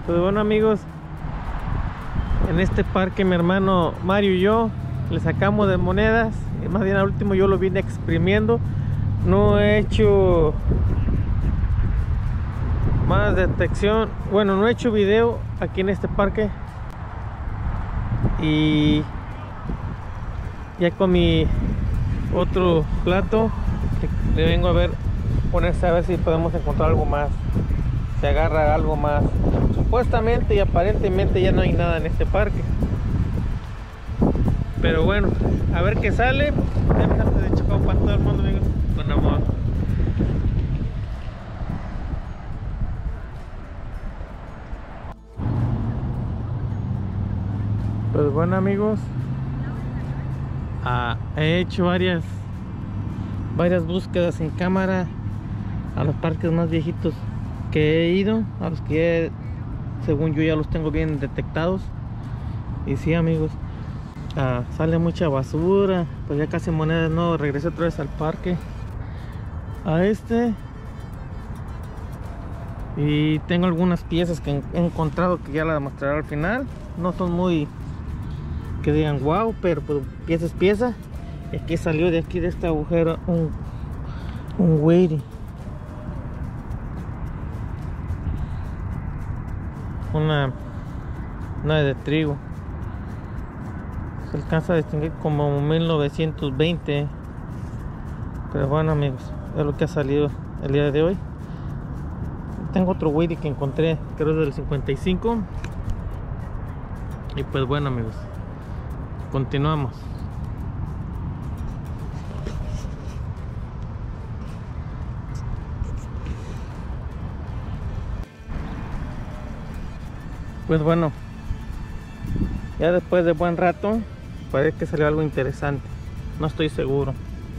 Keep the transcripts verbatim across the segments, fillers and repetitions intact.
Pues bueno, amigos, en este parque mi hermano Mario y yo le sacamos de monedas, y más bien al último yo lo vine exprimiendo. No he hecho más detección, bueno, no he hecho video aquí en este parque, y ya con mi otro plato le vengo a ver, ponerse a ver si podemos encontrar algo más, se agarra algo más. Supuestamente y aparentemente ya no hay nada en este parque, pero bueno, a ver qué sale. Déjate de Chicago para todo el mundo, amigos, con amor. Pues bueno, amigos, ah, he hecho varias varias búsquedas en cámara a los parques más viejitos que he ido, a los que he, según yo ya los tengo bien detectados. Y sí, amigos, ah, sale mucha basura. Pues ya casi monedas no. Regresé otra vez al parque, a este, y tengo algunas piezas que he encontrado que ya las mostraré al final. No son muy que digan wow, pero pues, pieza es pieza. Y aquí salió de aquí de este agujero un un Wheatie, una una de trigo. Se alcanza a distinguir como mil novecientos veinte, pero bueno, amigos, es lo que ha salido el día de hoy. Tengo otro Wheatie que encontré, creo es del cincuenta y cinco. Y pues bueno, amigos, continuamos. Pues bueno, ya después de buen rato parece que salió algo interesante, no estoy seguro.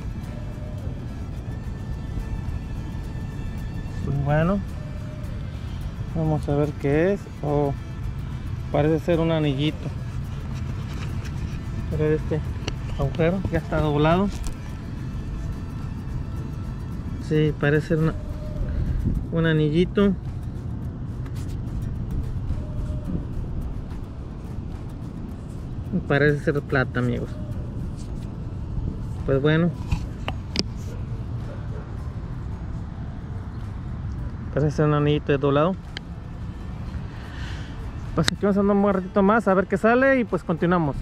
Pues bueno, vamos a ver qué es. Oh, parece ser un anillito. Pero este agujero ya está doblado. Sí, parece ser una, un anillito. Parece ser plata, amigos. Pues bueno, parece ser un anillito de doblado. Pues aquí vamos a andar un ratito más a ver qué sale y pues continuamos.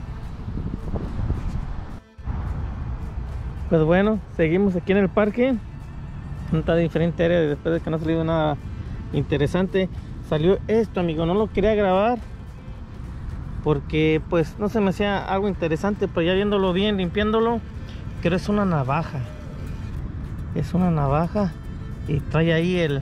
Pues bueno, seguimos aquí en el parque. Una diferente área después de que no ha salido nada interesante. Salió esto, amigo, no lo quería grabar porque pues no se me hacía algo interesante, pero ya viéndolo bien, limpiándolo, creo es una navaja. Es una navaja y trae ahí el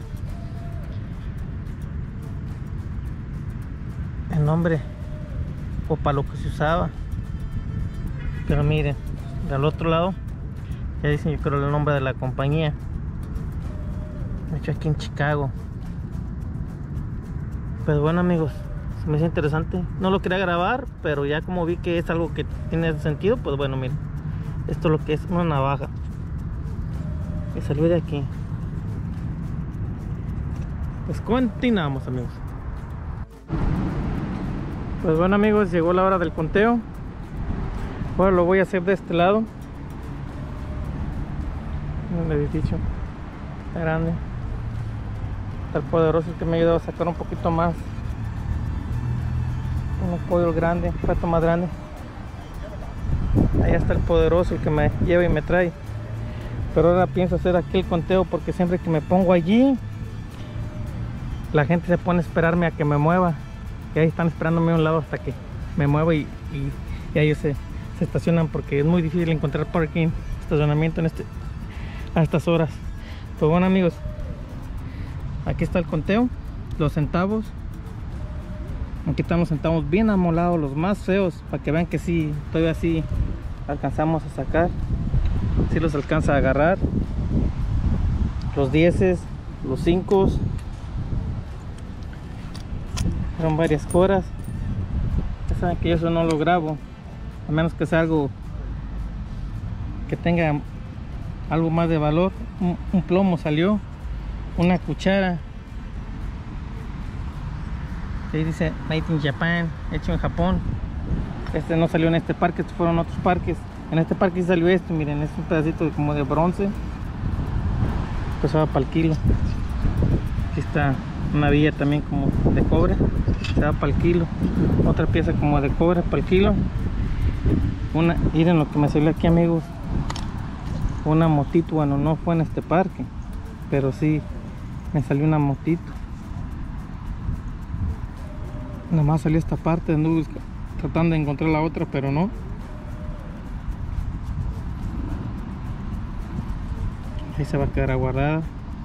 el nombre o para lo que se usaba. Pero miren, del otro lado ya dicen, yo creo, el nombre de la compañía, hecho aquí en Chicago. Pues bueno, amigos, se me hizo interesante, no lo quería grabar, pero ya como vi que es algo que tiene sentido, pues bueno, miren, esto es lo que es una navaja que salió de aquí. Pues continuamos, amigos. Pues bueno, amigos, llegó la hora del conteo. Ahora lo voy a hacer de este lado. Un edificio grande, está el poderoso, el que me ha ayudado a sacar un poquito más, un pollo grande, un plato más grande. Allá está el poderoso, el que me lleva y me trae. Pero ahora pienso hacer aquí el conteo, porque siempre que me pongo allí la gente se pone a esperarme a que me mueva, y ahí están esperándome a un lado hasta que me mueva, y, y, y ellos se, se estacionan, porque es muy difícil encontrar parking, estacionamiento en este a estas horas. Pues bueno, amigos, aquí está el conteo, los centavos. Aquí están los centavos bien amolados, los más feos, para que vean que sí, todavía sí alcanzamos a sacar, sí los alcanza a agarrar. Los dieces, los cinco, son varias coras. Ya saben que yo eso no lo grabo, a menos que sea algo que tenga algo más de valor. Un, un plomo salió, una cuchara, Ahí dice Made in Japan, hecho en Japón. Este no salió en este parque, estos fueron otros parques. En este parque salió esto, miren, es un pedacito de, como de bronce. Costaba para el kilo. Aquí está una villa también como de cobre, se va para el kilo. Otra pieza como de cobre para el kilo. Una, miren lo que me salió aquí, amigos. Una motito, bueno, no fue en este parque, pero sí me salió una motito. Nada más salió esta parte, anduve tratando de encontrar la otra, pero no. Ahí se va a quedar guardada.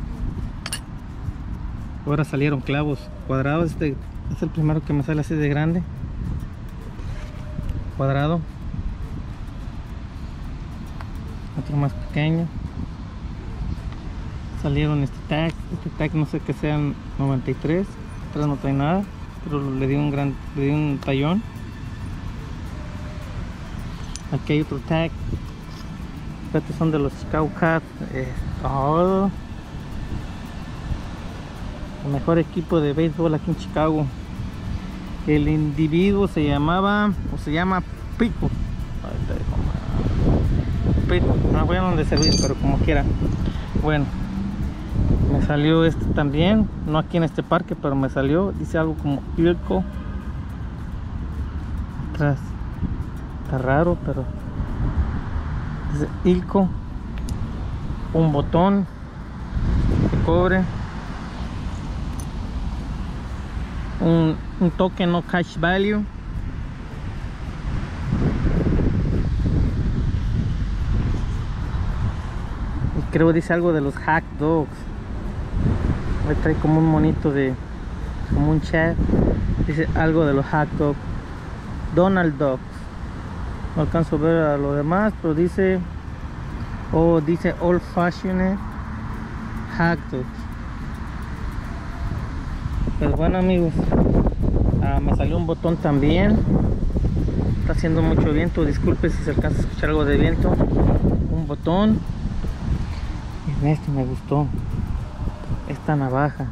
Ahora salieron clavos cuadrados. Este es el primero que me sale así de grande, cuadrado. Otro más pequeño. Salieron este tag. Este tag no sé qué sean, noventa y tres. Atrás no trae nada, pero le di un gran, le di un tallón. Aquí hay otro tag. Estos son de los Chicago Cubs. Eh, oh, el mejor equipo de béisbol aquí en Chicago. El individuo se llamaba, o se llama Pico. Pico, no voy a donde servir, pero como quiera. Bueno, me salió este también, no aquí en este parque, pero me salió, dice algo como Ilco atrás. Está raro, pero dice Ilco. Un botón de cobre. Un, un token no cash value. Y creo dice algo de los hack dogs. Me trae como un monito de, como un chat. Dice algo de los hack dogs. Donald Dogs. No alcanzo a ver a lo demás, pero dice, oh, dice old fashioned hack dogs. Pues bueno, amigos, uh, me salió un botón también. Está haciendo mucho viento, disculpe si se alcanza a escuchar algo de viento. Un botón. En este me gustó esta navaja.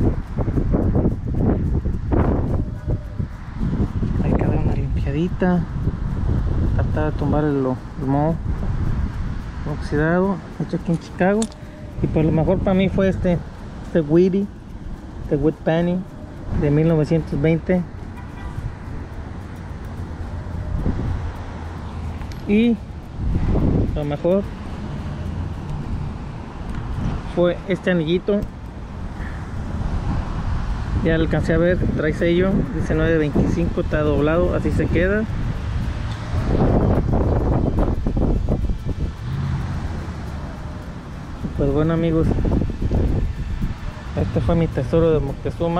Hay que dar una limpiadita, tratar de tumbar el, el moho oxidado, hecho aquí en Chicago. Y pues lo mejor para mí fue este este Weedy de Wood Penny de mil novecientos veinte. Y lo mejor fue este anillito. Ya lo alcancé a ver, trae sello, dice nueve veinticinco, está doblado, así se queda. Pues bueno, amigos, este fue mi tesoro de Moctezuma.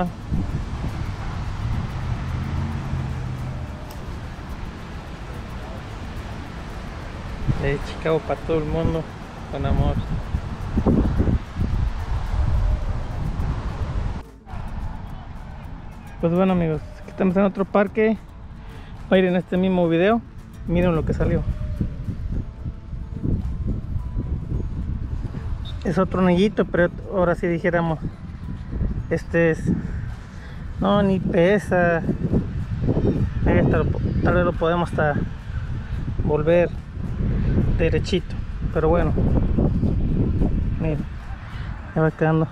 De Chicago para todo el mundo, con amor. Pues bueno, amigos, aquí estamos en otro parque. Va a ir en este mismo video. Miren lo que salió. Es otro anillito, pero ahora sí dijéramos, este es, no, ni pesa. Este lo, tal vez lo podemos hasta volver derechito, pero bueno, miren, ya va quedando.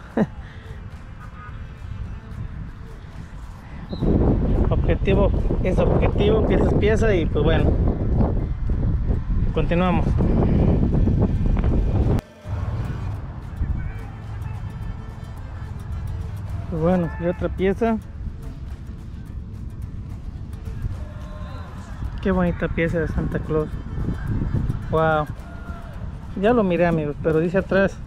Objetivo es objetivo, pieza es pieza, y pues bueno, continuamos. Pues bueno, y otra pieza. Qué bonita pieza de Santa Claus. Wow. Ya lo miré, amigos, pero dice atrás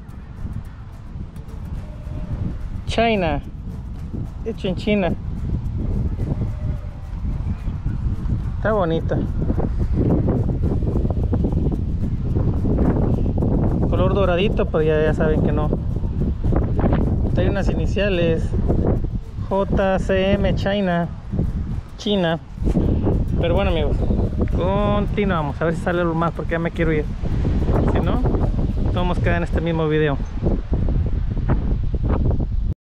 China, hecho en China. Está bonita. Color doradito, pero ya, ya saben que no. Hay unas iniciales J C M China, China. Pero bueno, amigos, continuamos. A ver si sale algo más, porque ya me quiero ir. Si no, todos quedan en este mismo video.